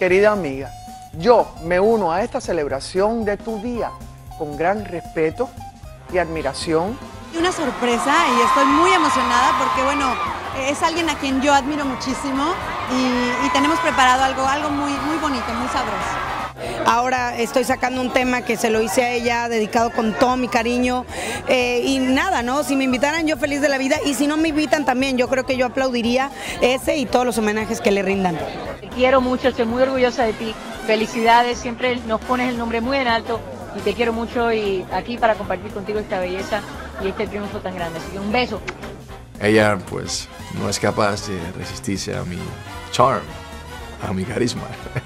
querida amiga, yo me uno a esta celebración de tu día con gran respeto y admiración. Una sorpresa y estoy muy emocionada porque, bueno, es alguien a quien yo admiro muchísimo y tenemos preparado algo muy, muy bonito, muy sabroso. Ahora estoy sacando un tema que se lo hice a ella, dedicado con todo mi cariño, y nada, ¿no? Si me invitaran, yo feliz de la vida, y si no me invitan también, yo creo que yo aplaudiría ese y todos los homenajes que le rindan. Te quiero mucho, estoy muy orgullosa de ti, felicidades, siempre nos pones el nombre muy en alto y te quiero mucho y aquí para compartir contigo esta belleza y este triunfo tan grande, así que un beso. Ella pues no es capaz de resistirse a mi charm, a mi carisma.